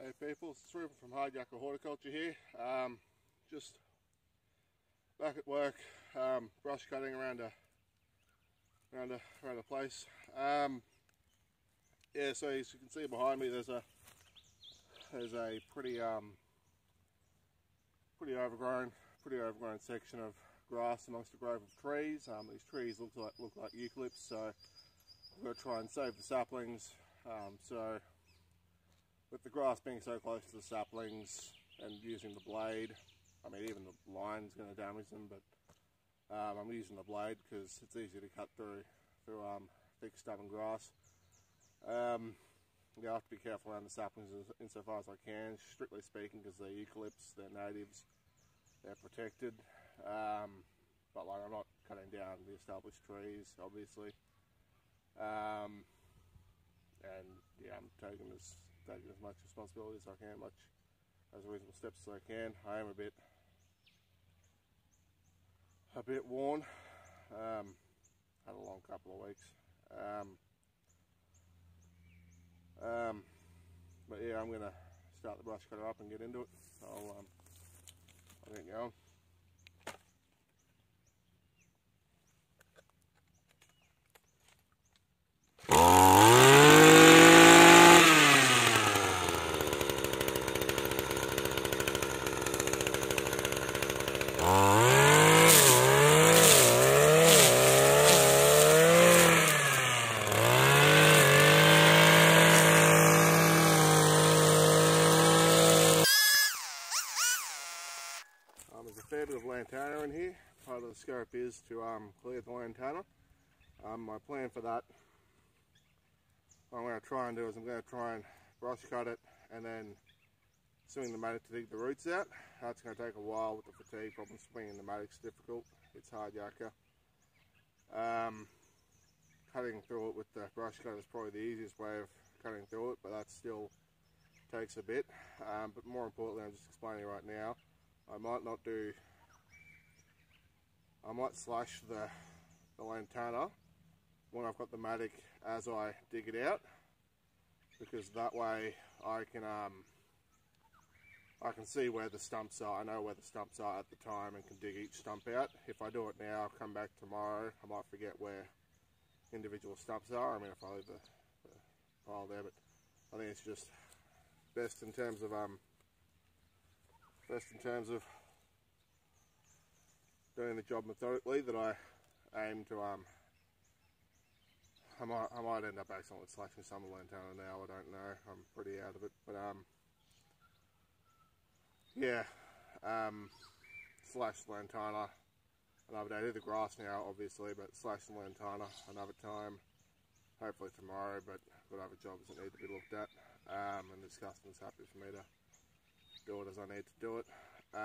Hey people, it's Ruben from Hardyacker Horticulture here. Just back at work, brush cutting around a place. Yeah, so as you can see behind me, there's a pretty overgrown section of grass amongst a grove of trees. These trees look like eucalypts, so we've got to try and save the saplings. So with the grass being so close to the saplings and using the blade, I mean even the line's going to damage them, but I'm using the blade because it's easy to cut through thick stubborn grass. Yeah, I have to be careful around the saplings insofar as I can, strictly speaking, because they're eucalypts, they're natives, they're protected. But like, I'm not cutting down the established trees, obviously. And yeah, I'm taking as much responsibility as I can, as reasonable steps as I can. I am a bit worn. Had a long couple of weeks. But yeah, I'm gonna start the brush cutter up and get into it. I'll get going. There's a fair bit of lantana in here. Part of the scope is to clear the lantana. My plan for that, what I'm going to try and do is I'm going to try and brush cut it and then swing the mattock to dig the roots out. That's going to take a while with the fatigue problem. Swinging the mattock's difficult. It's Hardyacker. Cutting through it with the brush cutter is probably the easiest way of cutting through it, but that still takes a bit. But more importantly, I'm just explaining right now, I might slash the lantana when I've got the mattock as I dig it out, because that way I can see where the stumps are. I know where the stumps are at the time and can dig each stump out. If I do it now, I'll come back tomorrow, I might forget where individual stumps are. I mean, if I leave the pile there, but I think it's just best in terms of doing the job methodically that I aim to. I might end up accidentally slashing some of the lantana now. I don't know. I'm pretty out of it, but yeah, slash the lantana another day. I do the grass now, obviously, but slash the lantana another time. Hopefully tomorrow, but I've got other jobs that need to be looked at, and this customer's happy for me to do it as I need to do it.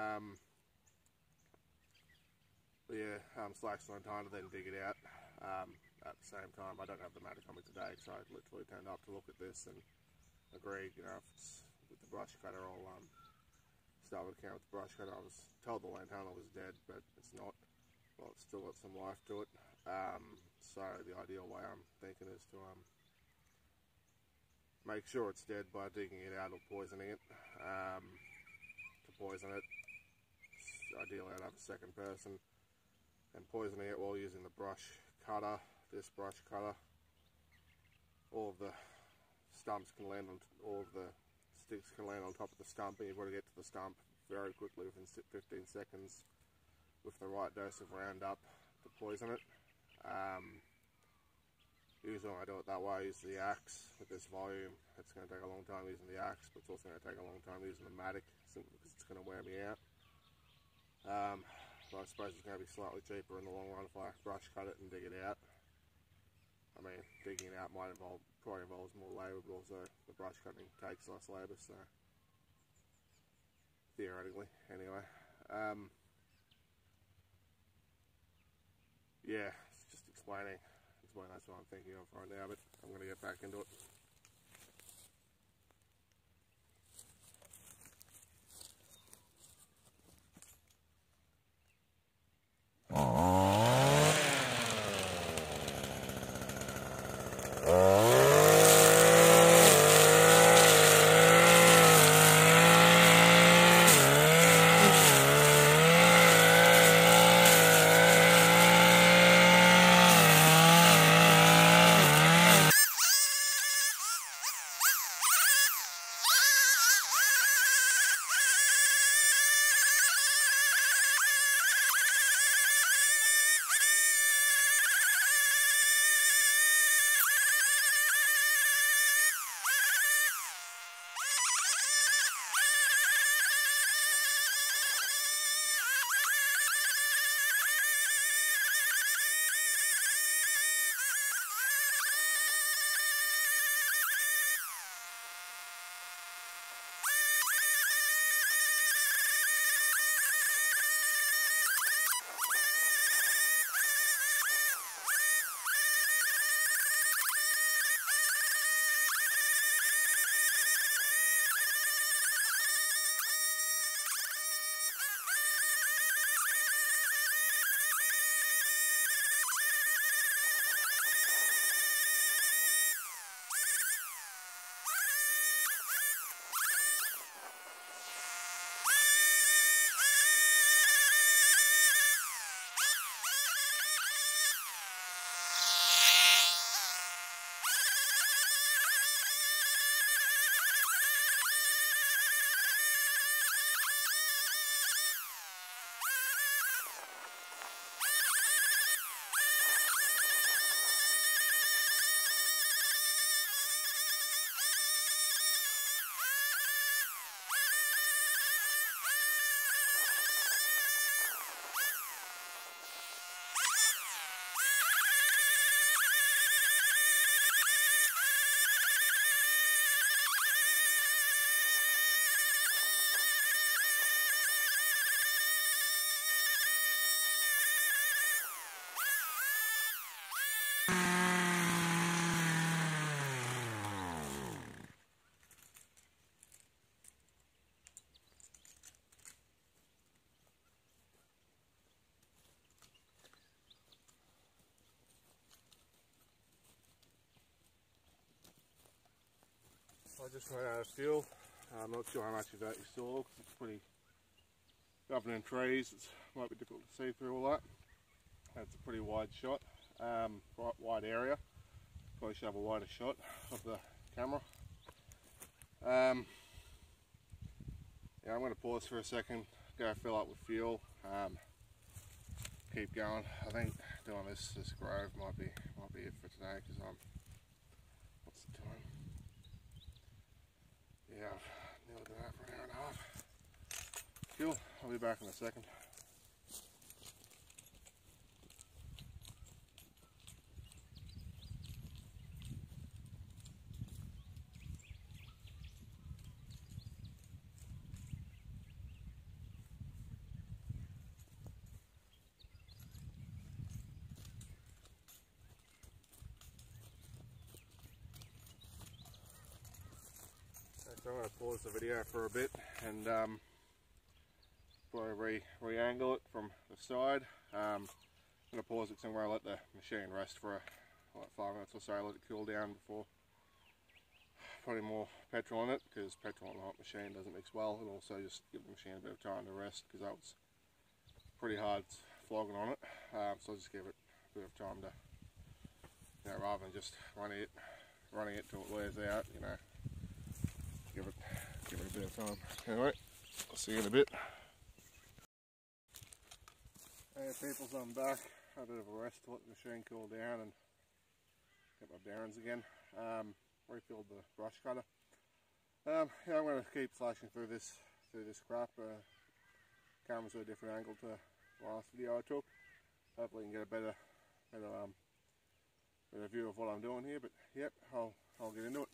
But yeah, slash the lantana, then dig it out. At the same time, I don't have the mattock on me today, so I literally turned up to look at this and agreed, you know, if it's with the brush cutter, I'll start with the count with the brush cutter. I was told the lantana was dead, but it's not. Well, it's still got some life to it. So the ideal way I'm thinking is to make sure it's dead by digging it out or poisoning it. To poison it, ideally I'd have a second person and poisoning it while using the brush cutter, this brush cutter. All of the stumps can land on, all of the sticks can land on top of the stump, and you've got to get to the stump very quickly within 15 seconds with the right dose of Roundup to poison it. Usually when I do it that way, I use the axe. With this volume, it's going to take a long time using the axe, but it's also going to take a long time using the mattock, simply because it's going to wear me out. But I suppose it's going to be slightly cheaper in the long run if I brush cut it and dig it out. I mean, digging it out probably involves more labour, but also the brush cutting takes less labour, so theoretically, anyway. Yeah, it's just explaining that's what I'm thinking of right now, but I'm going to get back into it. just ran out of fuel. I'm not sure how much of that you saw because it's pretty covered in trees. It might be difficult to see through all that. That's a pretty wide shot, quite wide area. Probably should have a wider shot of the camera. Yeah, I'm going to pause for a second, go fill up with fuel, keep going. I think doing this grove might be it for today because I'm, what's the time? Yeah, I've nearly done that for an hour and a half. Cool, I'll be back in a second. So I'm going to pause the video for a bit and probably re-angle it from the side. I'm going to pause it because I'm going to let the machine rest for like 5 minutes or so, let it cool down before putting more petrol in it, because petrol in the hot machine doesn't mix well, and also just give the machine a bit of time to rest because that was pretty hard flogging on it. So I'll just give it a bit of time to, you know, rather than just running it till it wears out, you know. Give it a bit of time. Anyway, I'll see you in a bit. Hey peoples, I'm back. Had a bit of a rest to let the machine cool down and get my bearings again. Refilled the brush cutter. Yeah, I'm going to keep flashing through this crap. Camera's at a different angle to the last video I took. Hopefully, you can get a better view of what I'm doing here. But yep, I'll get into it.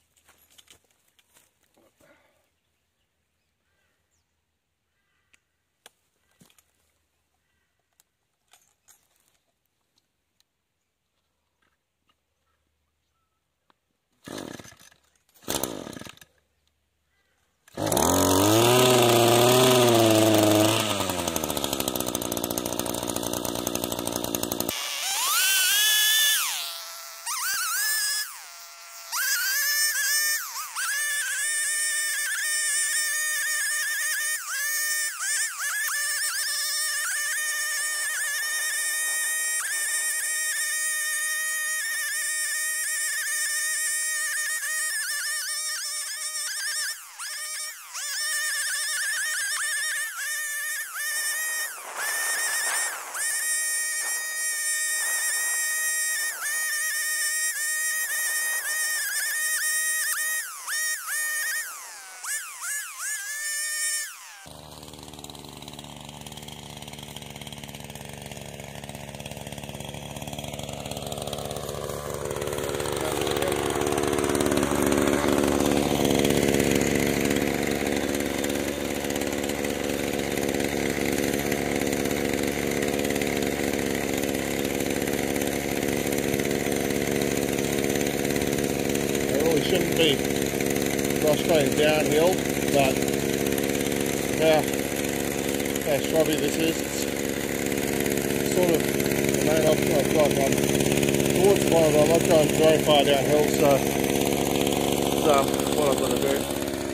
Shouldn't be brushcutting downhill, but how shrubby this is, it's sort of the main option I've got. I'm towards the bottom, I'm not going very far downhill, so it's what I'm going to do.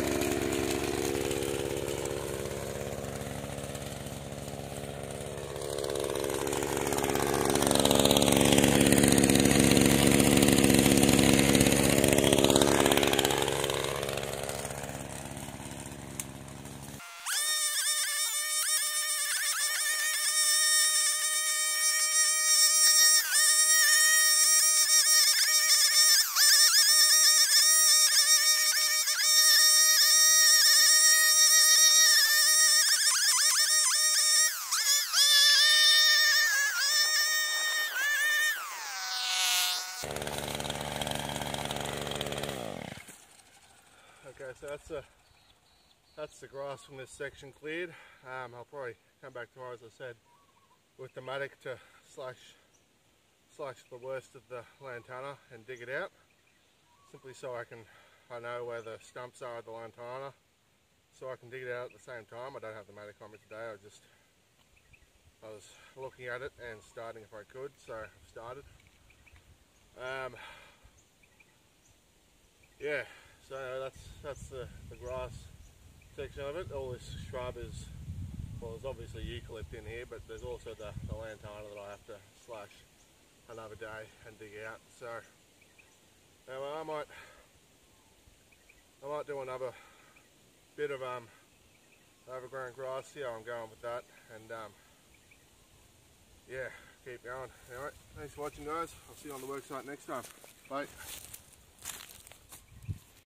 Okay, so that's the grass from this section cleared. I'll probably come back tomorrow, as I said, with the mattock to slash the worst of the lantana and dig it out, simply so I know where the stumps are of the lantana, so I can dig it out at the same time. I don't have the mattock on me today. I was looking at it and starting if I could, so I've started. Yeah, So that's the grass section of it. All this shrub is, well, there's obviously eucalypt in here, but there's also the lantana that I have to slash another day and dig out. So anyway, I might do another bit of overgrown grass, see how I'm going with that, and yeah, keep going. Alright, thanks for watching guys. I'll see you on the worksite next time. Bye.